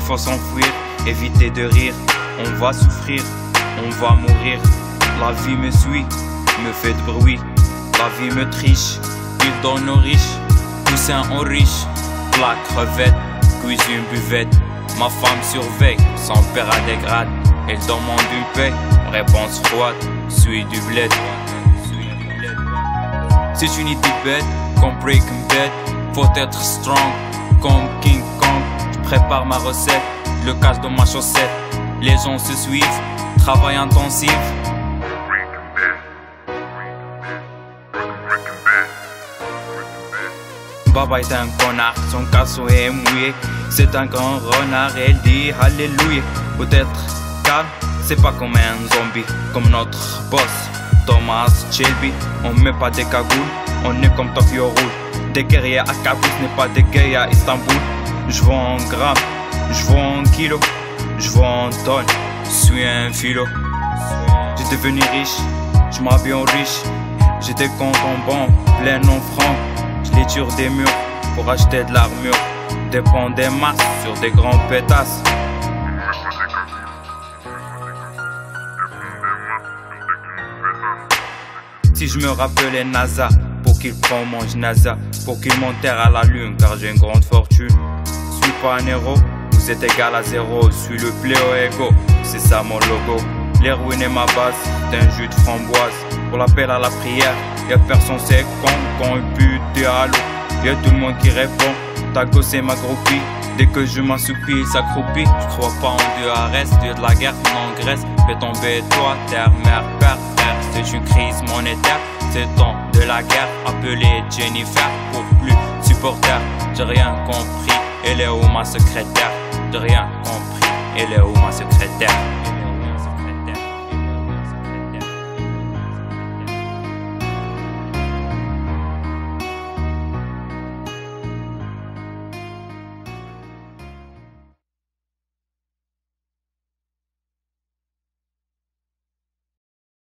faut s'enfuir, éviter de rire. On va souffrir, on va mourir. La vie me suit, me fait de bruit. La vie me triche, il donne aux riches. Poussin aux riches, plat crevette, cuisine buvette. Ma femme surveille, son père a des grades. Elle demande une paix, réponse froide, suis du bled. C'est une idée bête, comme Breaking Bad. Faut être strong, comme King Kong. Je prépare ma recette, le cache dans ma chaussette. Les gens se suivent, travail intensif. Baba est un connard, son casseau est mouillé. C'est un grand renard, elle dit Alléluia. Peut-être calme, c'est pas comme un zombie. Comme notre boss, Thomas Shelby. On met pas des cagoules, on est comme Tokyo Roule. Des guerriers à Kaboul, ce n'est pas des gays à Istanbul. Je vends en grammes, je vends en kilos, je vends en tonnes, je suis un philo. J'ai devenu riche, je m'habille en riche. J'ai des comptes en banque, plein en francs. Je les tire des murs pour acheter de l'armure. Dépend des masses sur des grands pétasses. Si je me rappelais NASA, pour qu'il prenne mon NASA, pour qu'il m'enterre à la lune, car j'ai une grande fortune. Je suis pas un héros, vous êtes égal à zéro. Je suis le pléo ego, c'est ça mon logo. L'héroïne est ma base, d'un jus de framboise. Pour l'appel à la prière, y'a personne c'est quand il pue des halos. Y'a tout le monde qui répond, ta gosse est ma groupie. Dès que je m'assoupis, il s'accroupit. Je crois pas en Dieu Arès, Dieu de la guerre, en Grèce. Fais tomber toi, terre, mère, père, frère. C'est une crise monétaire, c'est temps de la guerre. Appelez Jennifer pour plus supporter. J'ai rien compris, elle est où ma secrétaire? J'ai rien compris, elle est où ma secrétaire?